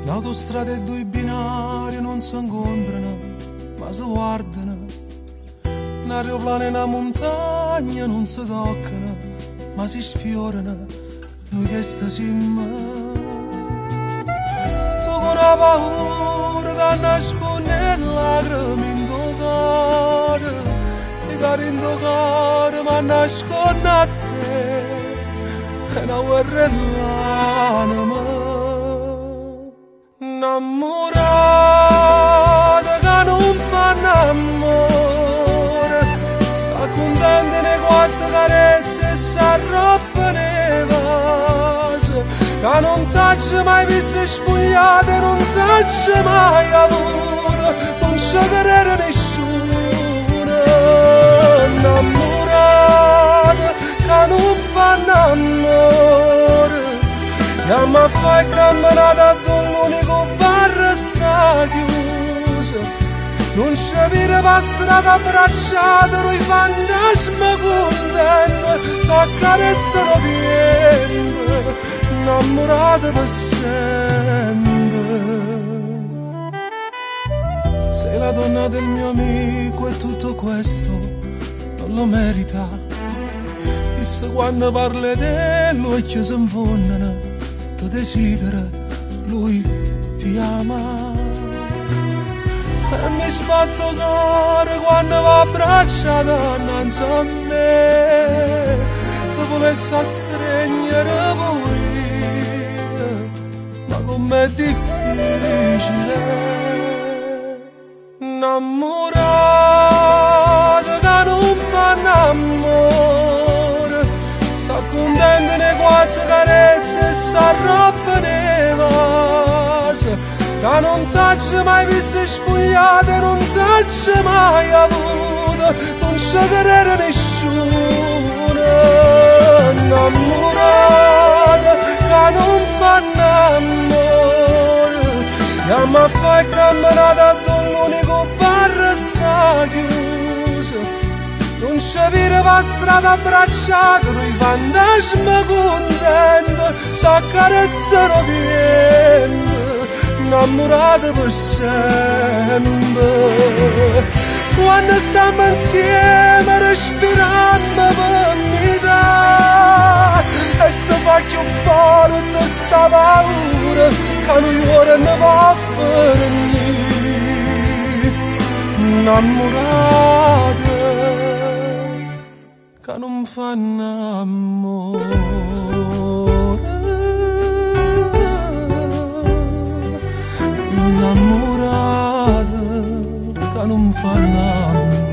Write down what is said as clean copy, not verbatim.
L'autostrada e due binari non si incontrano, ma si guardano. Un aeroplano e una montagna non si toccano, ma si sfiorano. Noi che stiamo. Tu con la paura da nascondere lacrime in tuo cuore, i cari in tuo cuore ma nascono a te, e una guerra è l'anima. Innamorata che non fanno amore, s'accontenta nei quattro carezze e s'arrabba nei vasi, che non t'hai mai visto spogliata e non t'hai mai avuto, non ci crede nessuno. Innamorata che non fanno amore, che mi fai camminare l'unico bar sta chiuso, non ci vede per strada abbracciata, noi fantasmi contenti, s'accarezzano sempre, innamorate per sempre. Sei la donna del mio amico e tutto questo non lo merita. Chissà quando parli di lui che si infondano, ti desidera, lui ti ama. E mi sbatto cuore quando va abbracciata innanzi a me, ti volessi stringere pure, ma com'è difficile. Innamorata che non fanno amore, s'accontenta nei quattro carezze e s'arrabba nei vasi, che non t'hai mai visto spogliata e non t'hai mai avuto, non ci crede nessuno. Innamorata che non fanno amore, che mi fai camminare l'unico bar sta chiuso, non ci vede per strada abbracciata, noi fantasmi contenti, s'accarezzano sempre, innamorate per sempre. Quando stiamo insieme respiriamo per vita, e se fa più forte sta paura che noi ora ne va a finire. Innamorate che non fanno amore, innamorate che non fanno amore.